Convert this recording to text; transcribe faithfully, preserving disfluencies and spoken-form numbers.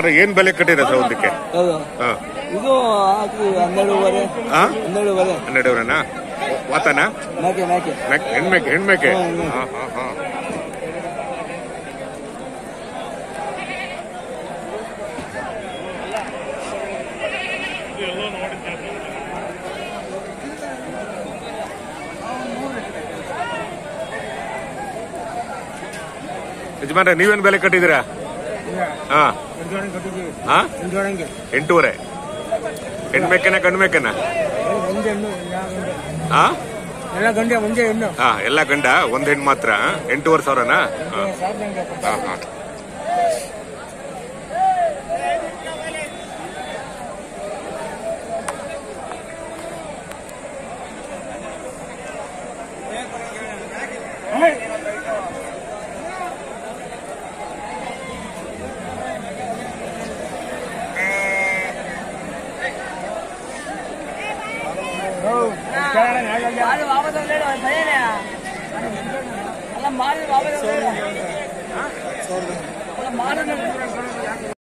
ಏನ್ ಬೆಲೆ ಕಟ್ಟಿರ ಸರ್ ಒಂದಕ್ಕೆ? ಇದು ಹನ್ನೆರಡುವರೆ ಹನ್ನೆರಡುವರೆ ಹನ್ನೆರಡುವರೆನಾ? ವಾತನಾ? ಮೇಕೆ ಮೇಕೆ ಹೆಣ್ಮೇಕೆ ಹೆಣ್ಮೇಕೆ ಯಜಮಾನ್ರೆ ನೀವೇನ್ ಬೆಲೆ ಕಟ್ಟಿದ್ದೀರಾ? ಹಾ ಹಾ ಎಂಟೂವರೆ. ಹೆಣ್ಮೇಕೆನ ಗಂಡ್ಮೇಕೆನ? ಹಾ ಹಾ ಎಲ್ಲ ಗಂಡ, ಒಂದ್ ಹೆಣ್ಣು ಮಾತ್ರ. ಎಂಟೂವರೆ ಸಾವಿರನಾ? ಹಾ ಹಾ అలా మారి